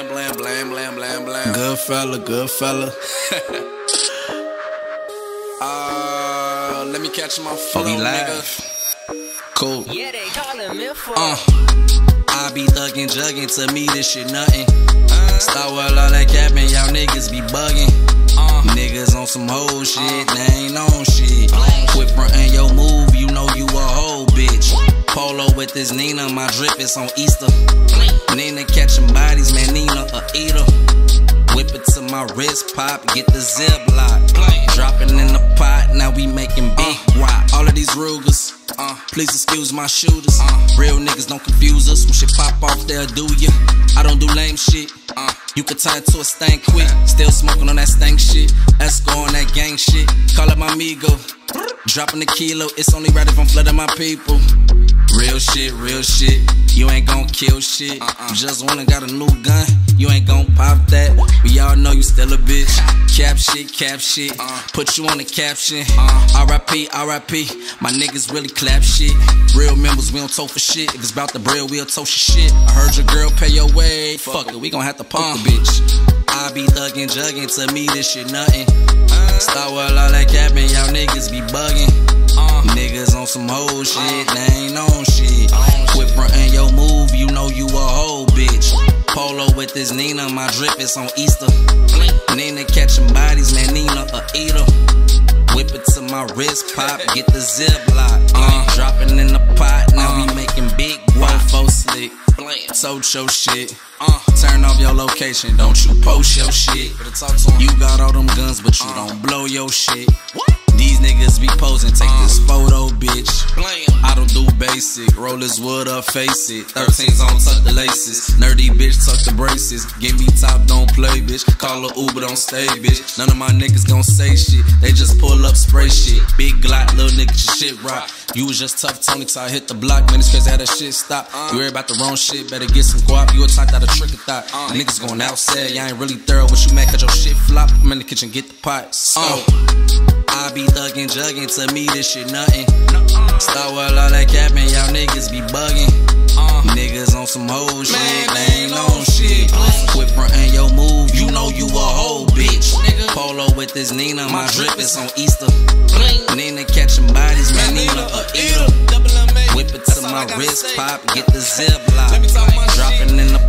blam, blam, blam, blam, blam, blam. Good fella, good fella. Let me catch my flow, nigga. Cool. Yeah, they callin' me for I be thuggin', juggin', to me this shit nothing. Start with all that capping, y'all niggas be buggin'. Niggas on some whole shit, they ain't on shit. Quit frontin' your move, you know you a hoe, bitch. Polo with this Nina, my drip is on Easter. Nina catching bodies, man, Nina a eater. Whip it to my wrist, pop, get the zip lock. Dropping in the pot, now we making big guap. All of these Rugers, please excuse my shooters. Real niggas don't confuse us. When shit pop off, they'll do ya. I don't do lame shit. You can turn to a stank quick. Still smoking on that stank shit. Esco on that gang shit. Call up my amigo. Dropping the kilo. It's only right if I'm flooding my people. Real shit, real shit. You ain't gon' kill shit. You just wanna got a new gun. You ain't gon' pop that. We all know you still a bitch. Cap shit. Put you on the caption. R.I.P. R.I.P. My niggas really clap shit. Real members, we don't tow for shit. If it's about the bread, we'll tow your shit. I heard your girl pay your way. Fuck it, we gon' have to poke the bitch. I be thuggin', juggin', to me this shit nothing. Start with all that capping, y'all niggas be buggin'. Niggas on some whole shit, they ain't on shit. Quit frontin' your move, you know you a hoe, bitch. Polo with this Nina, my drip is on Easter. Nina catching bodies, man, Nina a eater. Whip it to my wrist, pop, get the zip lock. Dropping in the pot, now we making big guap. Faux slick, told your shit. Turn off your location, don't you post your shit. You got all them guns, but you don't blow your shit. These niggas be posing, take this photo, bitch. I don't do basic, roll this wood up, face it. 13s on, tuck the laces. Nerdy bitch, tuck the braces. Give me top, don't play, bitch. Call a Uber, don't stay, bitch. None of my niggas gon' say shit, they just pull up, spray shit. Big Glock, little nigga, your shit rock. You was just tough, Tony, till I hit the block. Man, it's crazy how that shit stop. You worry about the wrong shit, better get some guap. You a type that a trick of thought. Niggas going outside, y'all ain't really thorough. What you mad cause your shit flop? I'm in the kitchen, get the pot. I be thuggin', juggin', to me this shit nothing. Start with all that capping, y'all niggas be buggin'. Niggas on some whole shit, they ain't on shit. Quit frontin' your move, you know you a hoe, bitch. Polo with this Nina, my drip is on Easter. Nina catching bodies, man, Nina a eater. Whip it to my wrist, pop, get the zip lock. Dropping in the